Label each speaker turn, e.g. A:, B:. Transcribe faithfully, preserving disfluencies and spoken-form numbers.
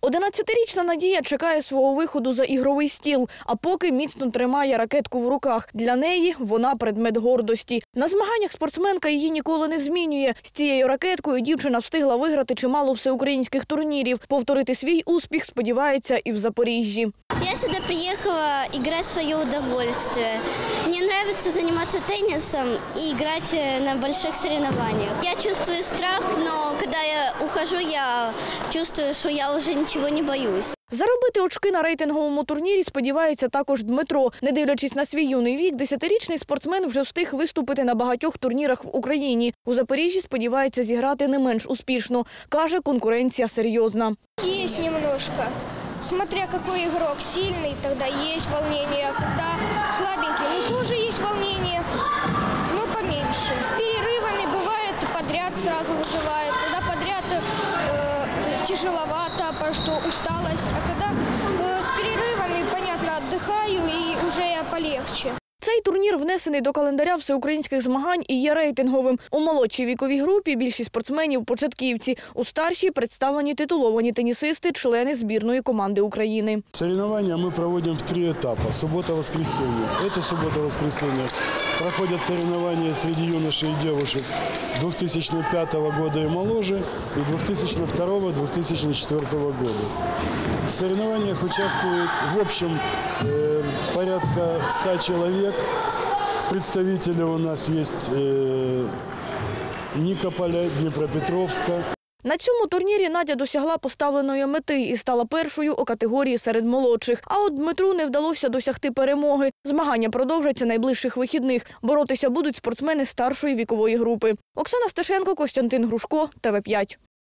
A: одинадцятирічна Надія чекає свого виходу за ігровий стіл, а поки міцно тримає ракетку в руках. Для неї вона предмет гордості. На змаганнях спортсменка її ніколи не змінює. З цією ракеткою дівчина встигла виграти чимало всеукраїнських турнірів. Повторити свій успіх сподівається і в Запоріжжі.
B: Я сюда приехала играть в свое удовольствие. Мне нравится заниматься теннисом и играть на больших соревнованиях. Я чувствую страх, но когда я ухожу, я чувствую, что я уже ничего не боюсь.
A: Заробити очки на рейтинговому турнірі сподівається також Дмитро. Не дивлячись на свій юний вік, десятирічний спортсмен вже встиг виступити на багатьох турнірах в Україні. У Запоріжжі сподівається зіграти не менш успішно. Каже, конкуренція серйозна.
C: Есть немножко. Смотря какой игрок сильный, тогда есть волнение. А когда слабенький, ну тоже есть волнение, но поменьше. Перерывами бывает подряд сразу вызывает. Когда подряд э, тяжеловато, потому что усталость. А когда э, с перерывами, понятно, отдыхаю и уже полегче.
A: Цей турнір внесений до календаря всеукраїнських змагань і є рейтинговим. У молодшій віковій групі більшість спортсменів – початківці. У старшій представлені титуловані тенісисти, члени збірної команди України.
D: Соревнования мы проводим в три этапа – суббота-воскресенье. Это суббота-воскресенье. Проходят соревнования среди юношей и девушек две тысячи пятого года и моложе, и две тысячи второго — две тысячи четвёртого года. В соревнованиях участвует в общем э, порядка ста человек. Представители у нас есть э, Никополя, Днепропетровска.
A: На цьому турнірі Надя досягла поставленої мети і стала першою у категорії серед молодших. А от Дмитру не вдалося досягти перемоги. Змагання продовжаться найближчих вихідних. Боротися будуть спортсмени старшої вікової групи. Оксана Стешенко, Костянтин Грушко, Т В п'ять.